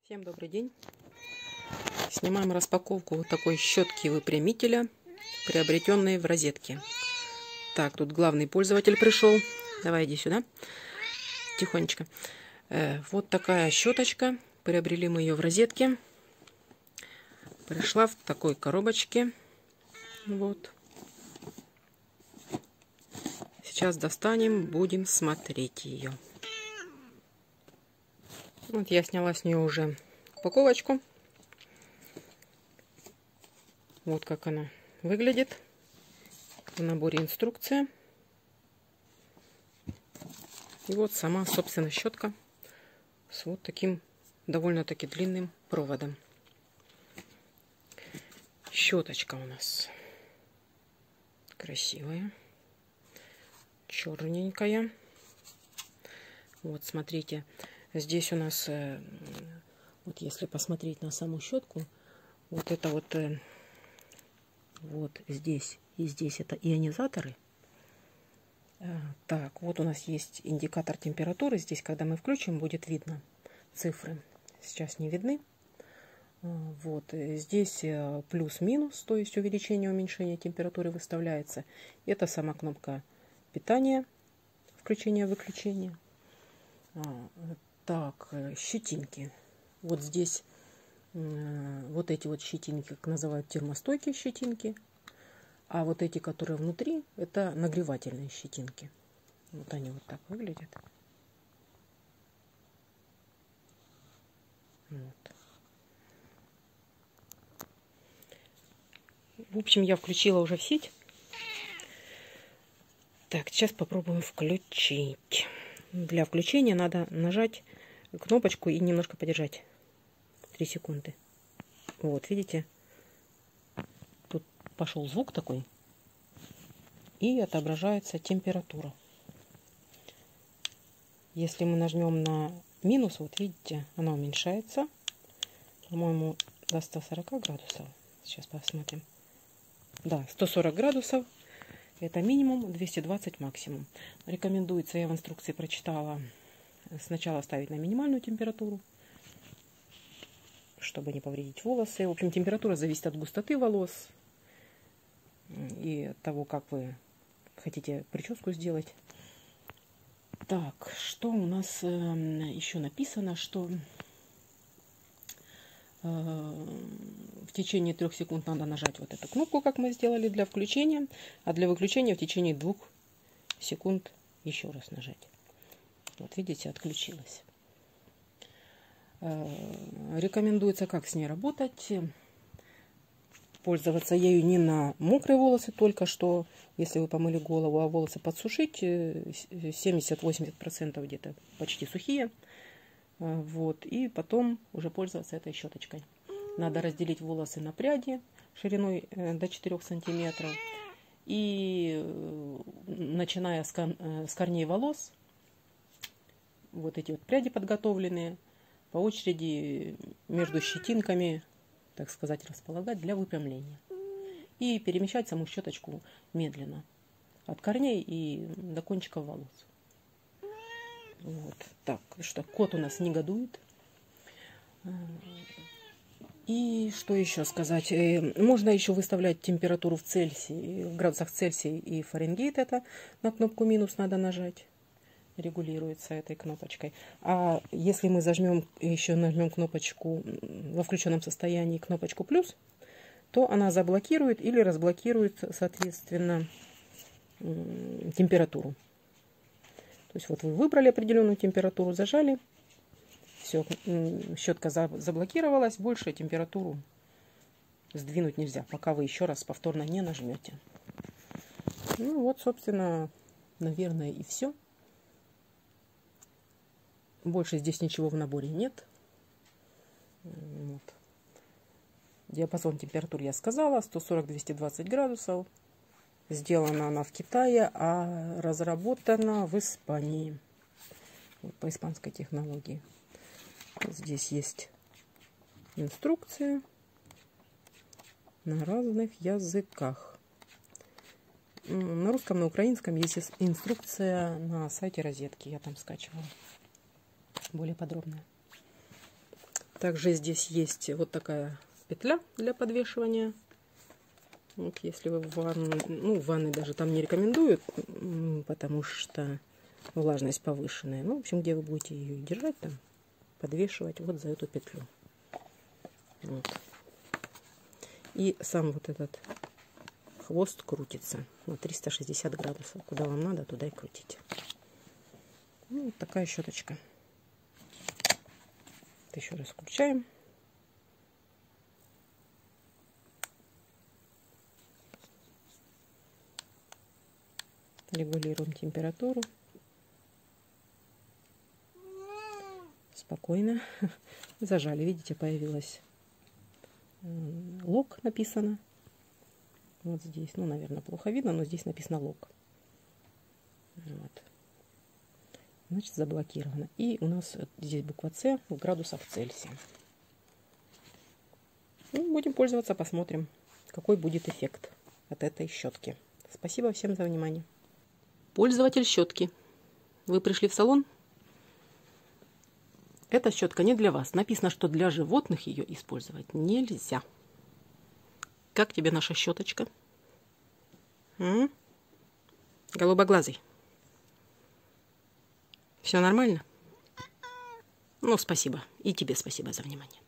Всем добрый день. Снимаем распаковку вот такой щетки выпрямителя, приобретенной в розетке. Так, тут главный пользователь пришел. Давай иди сюда. Тихонечко. Вот такая щеточка. Приобрели мы ее в розетке. Пришла в такой коробочке. Вот. Сейчас достанем, будем смотреть ее. Вот я сняла с нее уже упаковочку. Вот как она выглядит. В наборе инструкция. И вот сама, собственно, щетка с вот таким довольно-таки длинным проводом. Щеточка у нас красивая, черненькая. Вот, смотрите. Здесь у нас, вот если посмотреть на саму щетку, вот это вот здесь и здесь это ионизаторы. Так, вот у нас есть индикатор температуры. Здесь, когда мы включим, будет видно цифры. Сейчас не видны. Вот здесь плюс-минус, то есть увеличение, уменьшение температуры выставляется. Это сама кнопка питания, включение-выключение. Так, щетинки. Вот здесь вот эти вот щетинки, как называют, термостойкие щетинки. А вот эти, которые внутри, это нагревательные щетинки. Вот они вот так выглядят. Вот. В общем, я включила уже в сеть. Так, сейчас попробуем включить. Для включения надо нажать кнопочку и немножко подержать 3 секунды. Вот, видите? Тут пошел звук такой. И отображается температура. Если мы нажмем на минус, вот видите, она уменьшается. По-моему, до 140 градусов. Сейчас посмотрим. Да, 140 градусов. Это минимум, 220 максимум. Рекомендуется, я в инструкции прочитала, сначала ставить на минимальную температуру, чтобы не повредить волосы. В общем, температура зависит от густоты волос и от того, как вы хотите прическу сделать. Так, что у нас еще написано, что в течение 3 секунд надо нажать вот эту кнопку, как мы сделали для включения, а для выключения в течение 2 секунд еще раз нажать. Вот видите, отключилась. Рекомендуется, как с ней работать. Пользоваться ею не на мокрые волосы только что, если вы помыли голову, а волосы подсушить, 70-80% где-то почти сухие. Вот, и потом уже пользоваться этой щеточкой. Надо разделить волосы на пряди шириной до 4 сантиметров. И начиная с корней волос, вот эти вот пряди подготовленные, по очереди между щетинками, так сказать, располагать для выпрямления. И перемещать саму щеточку медленно. От корней и до кончиков волос. Вот. Так, что кот у нас негодует. И что еще сказать? Можно еще выставлять температуру в Цельсии, в градусах Цельсия и Фаренгейт. Это на кнопку минус надо нажать. Регулируется этой кнопочкой. А если мы еще нажмем кнопочку во включенном состоянии, кнопочку плюс, то она заблокирует или разблокирует, соответственно, температуру. То есть вот вы выбрали определенную температуру, зажали, все, щетка заблокировалась, больше температуру сдвинуть нельзя, пока вы еще раз повторно не нажмете. Ну вот, собственно, наверное, и все. Больше здесь ничего в наборе нет. Вот. Диапазон температур я сказала, 140-220 градусов. Сделана она в Китае, а разработана в Испании. Вот по испанской технологии. Здесь есть инструкция на разных языках. На русском, на украинском есть инструкция на сайте розетки. Я там скачивала более подробная. Также здесь есть вот такая петля для подвешивания. Вот если вы в ванной, ну, в ванной даже там не рекомендуют, потому что влажность повышенная. Ну, в общем, где вы будете ее держать, там, подвешивать вот за эту петлю. Вот. И сам вот этот хвост крутится на 360 градусов. Куда вам надо, туда и крутите. Ну, вот такая щеточка. Еще раз включаем. Регулируем температуру. Спокойно. Зажали. Видите, появилась лок написано. Вот здесь. Ну, наверное, плохо видно, но здесь написано лок. Вот. Значит, заблокировано. И у нас здесь буква С в градусах Цельсия. Ну, будем пользоваться, посмотрим, какой будет эффект от этой щетки. Спасибо всем за внимание. Пользователь щетки. Вы пришли в салон? Эта щетка не для вас. Написано, что для животных ее использовать нельзя. Как тебе наша щеточка? Голубоглазый. Все нормально? Ну, спасибо. И тебе спасибо за внимание.